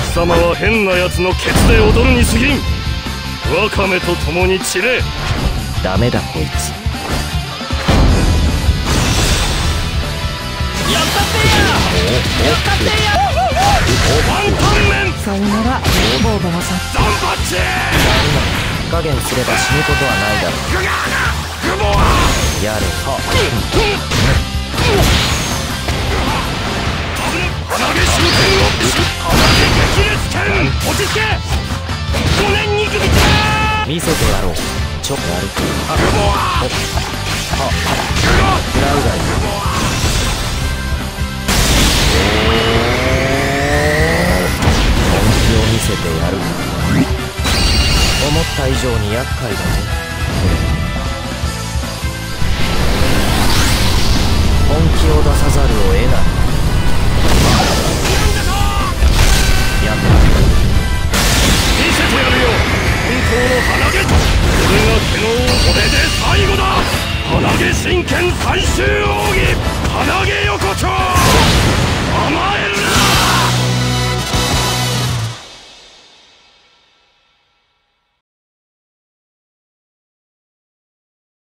貴様は変な奴のケツで踊るに過ぎん。ワカメと共に散れ。 ダメだこいつ。 やったってや、やったってや。 ワンタンメン。 さよならボーバマさん。 ザンパッチ。 火加減すれば死ぬことはないだろう。 グガーグボー。 やれは。 鼻毛終点を鼻毛激烈剣。落ち着け。5年2組だ。 見せてやろう。ちょっと歩く。 グボー。 グラウガイ。本気を見せてやる。思った以上に厄介だぞ。本気を出さざるを得ない。やめろ。 見せてやるよ。本当の鼻毛。これが毛のこれで最後だ。鼻毛真剣最終奥義。鼻毛横丁。